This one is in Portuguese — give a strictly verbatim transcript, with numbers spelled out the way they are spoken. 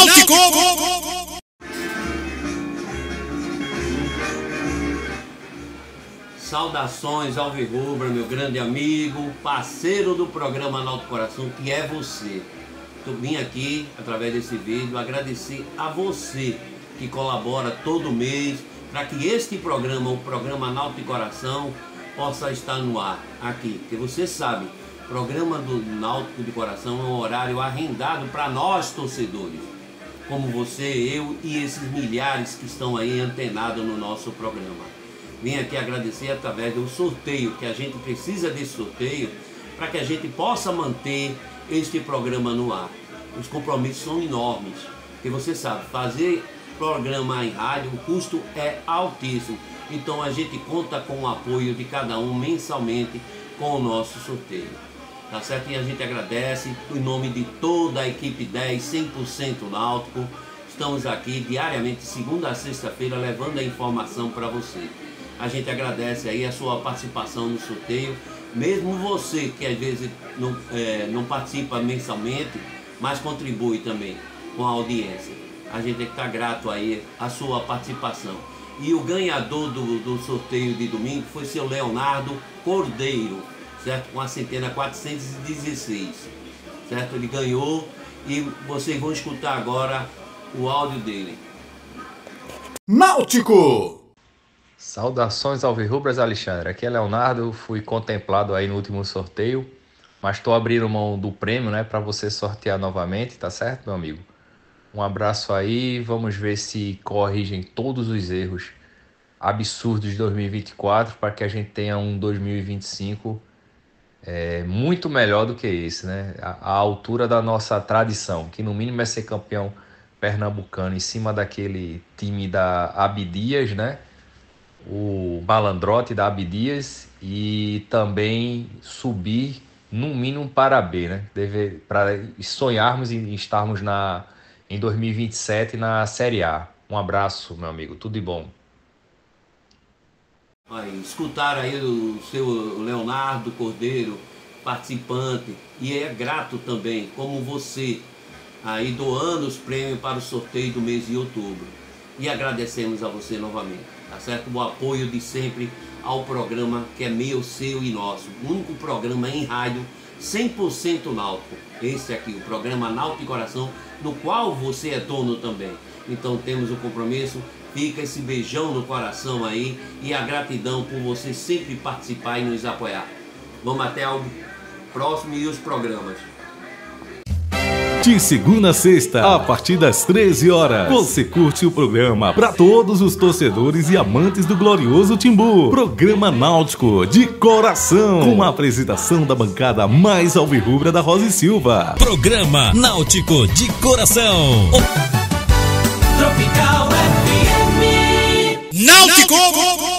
Náutico! Saudações alvirrubra, meu grande amigo, parceiro do programa Náutico Coração, que é você. Eu vim aqui, através desse vídeo, agradecer a você que colabora todo mês para que este programa, o programa Náutico Coração, possa estar no ar aqui. Porque você sabe, o programa do Náutico de Coração é um horário arrendado para nós torcedores, como você, eu e esses milhares que estão aí antenados no nosso programa. Vim aqui agradecer através do sorteio, que a gente precisa desse sorteio para que a gente possa manter este programa no ar. Os compromissos são enormes, porque você sabe, fazer programa em rádio, o custo é altíssimo. Então a gente conta com o apoio de cada um mensalmente com o nosso sorteio. Tá certo? E a gente agradece em nome de toda a equipe dez, cem por cento Náutico. Estamos aqui diariamente, segunda a sexta-feira, levando a informação para você. A gente agradece aí a sua participação no sorteio, mesmo você que às vezes não, é, não participa mensalmente, mas contribui também com a audiência. A gente tem que estar grato aí à sua participação. E o ganhador do, do sorteio de domingo foi seu Leonardo Cordeiro, certo? Com a centena quatrocentos e dezesseis, certo? Ele ganhou e vocês vão escutar agora o áudio dele. Náutico! Saudações alvirrubras, Alexandre. Aqui é Leonardo, fui contemplado aí no último sorteio, mas estou abrindo mão do prêmio, né, para você sortear novamente, tá certo, meu amigo? Um abraço aí, vamos ver se corrigem todos os erros absurdos de dois mil e vinte e quatro para que a gente tenha um dois mil e vinte e cinco é, muito melhor do que esse, né? A, a altura da nossa tradição, que no mínimo é ser campeão pernambucano em cima daquele time da Abdias, né? O Malandrote da Abdias, e também subir no mínimo para B, né? Deve, para sonharmos em estarmos na, em dois mil e vinte e sete na Série A. Um abraço, meu amigo, tudo de bom. Aí, escutaram aí o seu Leonardo Cordeiro, participante, e é grato também, como você, aí doando os prêmios para o sorteio do mês de outubro. E agradecemos a você novamente, tá certo? O apoio de sempre ao programa que é meu, seu e nosso. O único programa em rádio cem por cento náutico. Esse aqui, o programa Náutico e Coração, no qual você é dono também. Então temos o compromisso, fica esse beijão no coração aí e a gratidão por você sempre participar e nos apoiar. Vamos até o próximo e os programas. De segunda a sexta, a partir das treze horas, você curte o programa para todos os torcedores e amantes do glorioso Timbu. Programa Náutico de Coração, com a apresentação da bancada mais alvirrubra da Rosa e Silva. Programa Náutico de Coração. Tropical F M. Náutico!